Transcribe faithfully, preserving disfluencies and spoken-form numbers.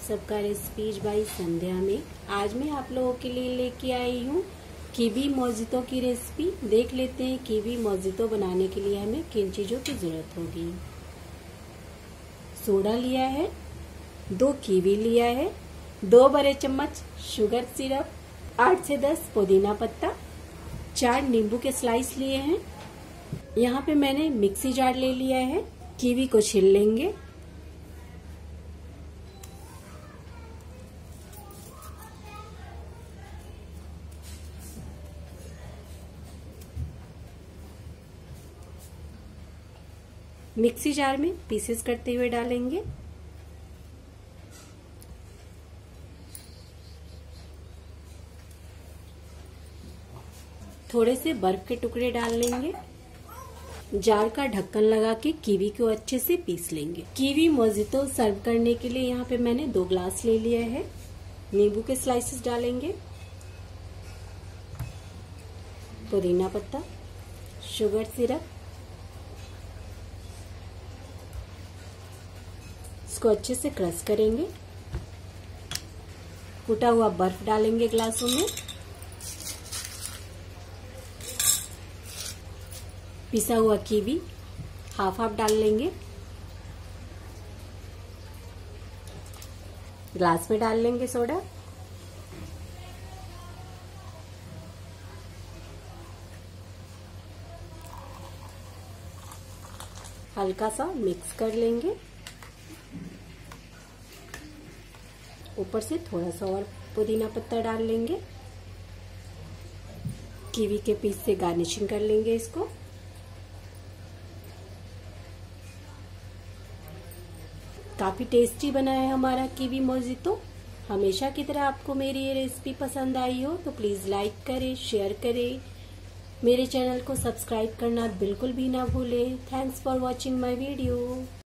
सबका recipes by संध्या में। आज मैं आप लोगों के लिए लेके आई हूँ कीवी मोजितो की रेसिपी। देख लेते हैं कीवी मोजितो बनाने के लिए हमें किन चीज़ों की ज़रूरत होगी। सोडा लिया है, दो कीवी लिया है, दो बड़े चम्मच शुगर सिरप, आठ से दस पुदीना पत्ता, चार नींबू के स्लाइस लिए हैं। यहाँ पे मैंने मिक्सी जार ले लिया है। कीवी को छील लेंगे। मिक्सी जार में पीसेस करते हुए डालेंगे। थोड़े से बर्फ के टुकड़े डाल लेंगे। जार का ढक्कन लगा के कीवी को अच्छे से पीस लेंगे। कीवी मोजितो सर्व करने के लिए यहाँ पे मैंने दो ग्लास ले लिया है। नींबू के स्लाइसेस डालेंगे, पुदीना पत्ता, शुगर सिरप, इसको अच्छे से क्रश करेंगे। कूटा हुआ बर्फ डालेंगे ग्लासों में। पिसा हुआ कीवी हाफ हाफ डाल लेंगे। ग्लास में डाल लेंगे सोडा। हल्का सा मिक्स कर लेंगे। ऊपर से थोड़ा सा और पुदीना पत्ता डाल लेंगे। कीवी के पीस से गार्निशिंग कर लेंगे इसको। काफी टेस्टी बना है हमारा कीवी मोजितो। हमेशा की तरह आपको मेरी ये रेसिपी पसंद आई हो तो प्लीज लाइक करें, शेयर करें, मेरे चैनल को सब्सक्राइब करना बिल्कुल भी ना भूलें। Thanks for watching my video.